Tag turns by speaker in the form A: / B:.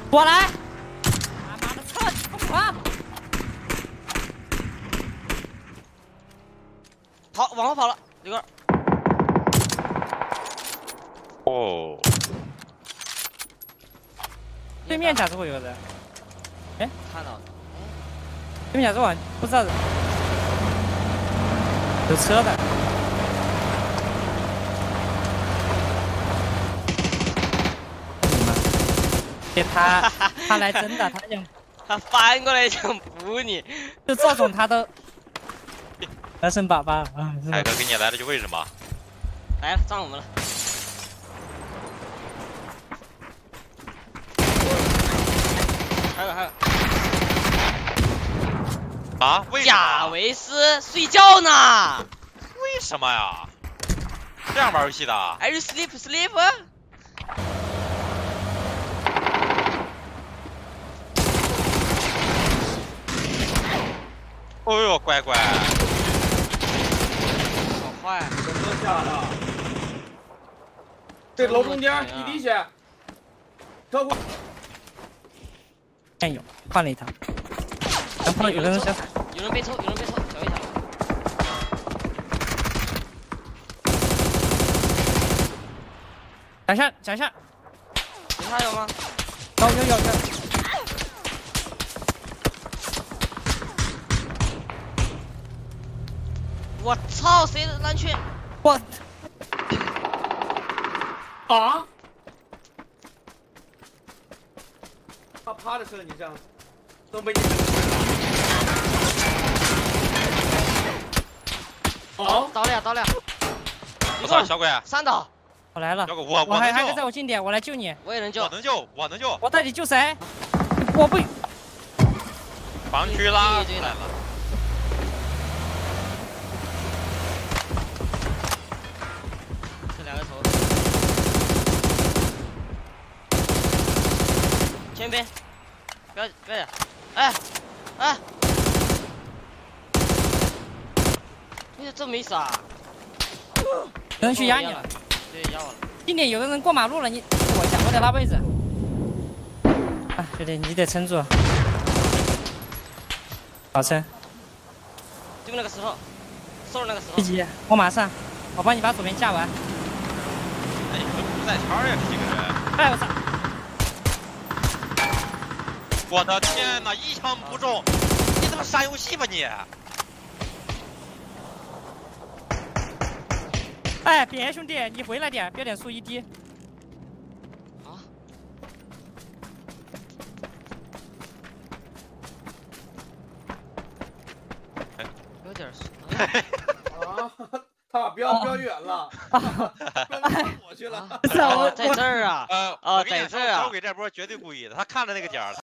A: 过来！他妈的，操你疯狂！
B: 跑，往后跑了，这个。
C: 哦。
A: 对面甲子会有人。哎，
B: 看到了。
A: 对面甲子网不知道有车的。 他来真的，他想
B: 他翻过来想补你，
A: 就这种他都来生粑粑啊！
C: 海哥给你来了句为什么？
B: 来了，上我们了。还有。
C: 啊？为什么？
B: 贾维斯睡觉呢？
C: 为什么呀？这样玩游戏的
B: ？Are you sleep?
C: 哦呦，乖乖！
B: 好坏，
D: 真的假的？这楼中间一滴血，跳过。
A: 哎呦，换了一套。然后有人想，
B: 有人被抽，小一下。
A: 讲一下，
B: 其他有吗？
A: 有。
B: 我操！谁的蓝圈？
A: 我
D: 啊！他趴着射你这样，都被你。哦，
B: 倒了。
C: 我操，小鬼
B: 3倒。
A: 我来了。
C: 小鬼，我
A: 还在我近点，我来救你。
B: 我也能救。
C: 我能救。
A: 我到底救谁？我不。
C: 防区拉出来了。
B: 2个头，前边，不要，哎，你这没傻，
A: 有人去压你了，
B: 对，压我了。
A: 近点有的人过马路了，你我一下，我得拉位置。啊，兄弟，你得撑住，好撑。
B: 对面那个石头，收了那个石头。
A: 一级，我马上，我帮你把左边架完。
C: 哎，你们不在圈呀，这几个人！
A: 哎，我操！
C: 我的天哪，一枪不中！你他妈杀游戏吧你！
A: 哎，别兄弟，你回来点，别点输1滴。
B: 啊！有点
D: 啊！他标远了，奔我去了。
B: 哦，在这儿啊！
C: 我跟你说，
B: 在这儿啊！
C: 小鬼这波绝对故意的，他看着那个点儿。